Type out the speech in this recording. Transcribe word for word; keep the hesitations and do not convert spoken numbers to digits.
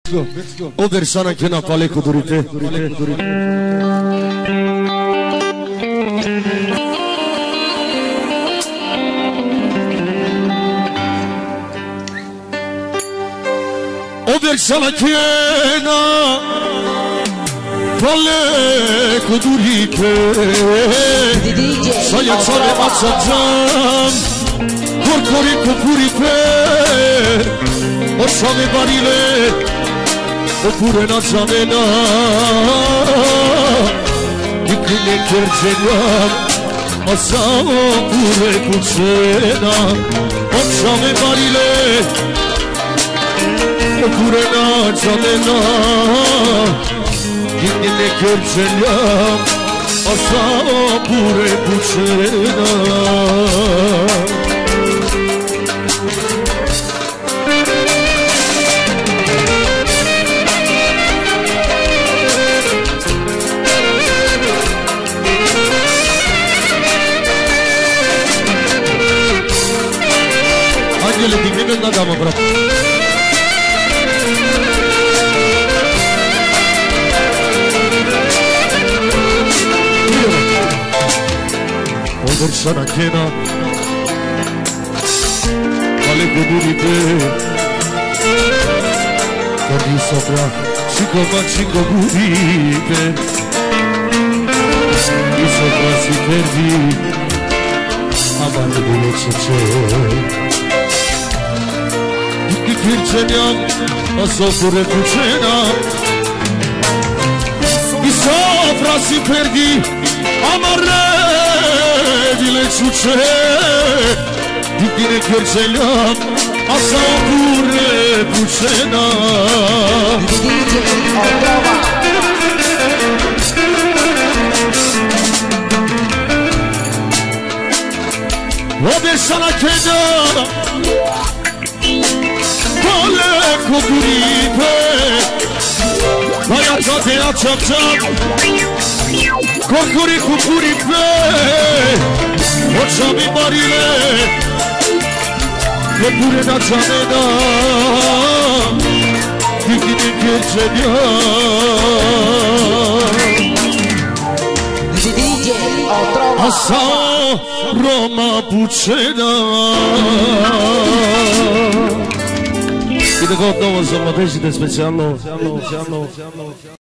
O persoană che non quale cu durite. O persoană che non quale cu durite. Soia soia mazzaggiam Corcori cu puripe O șame barile Oppure non zamena Di quelle chergeniam Ma samo pure cucena O șame barile Oppure non zamena Di quelle chergeniam Ma samo pure cucena Angele di mine na dama bro O persona che non quale godurite Guardi sopra cinque ma cinque gudite Di sopra si perdi Avanti di lesso c'è Kirceniam, a sopra cucina Di sopra si perdi Amarre di le ciucce Di dire kirceniam, a sopra cucina O besana keda Cu puripe Baia toate aceapceam Corcuri cu puripe Oceami marile Eppure da ciamena Di tine chercenia Asa Roma Pucena I da god novo za mladeži da je specijalno